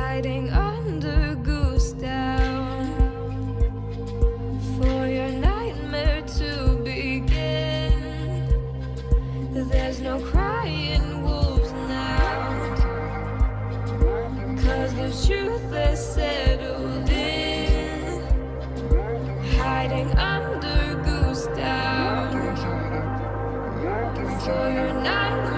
hiding under goose down for your nightmare to begin. There's no crying wolves now, 'cause the truth is settled in, hiding under goose down for your nightmare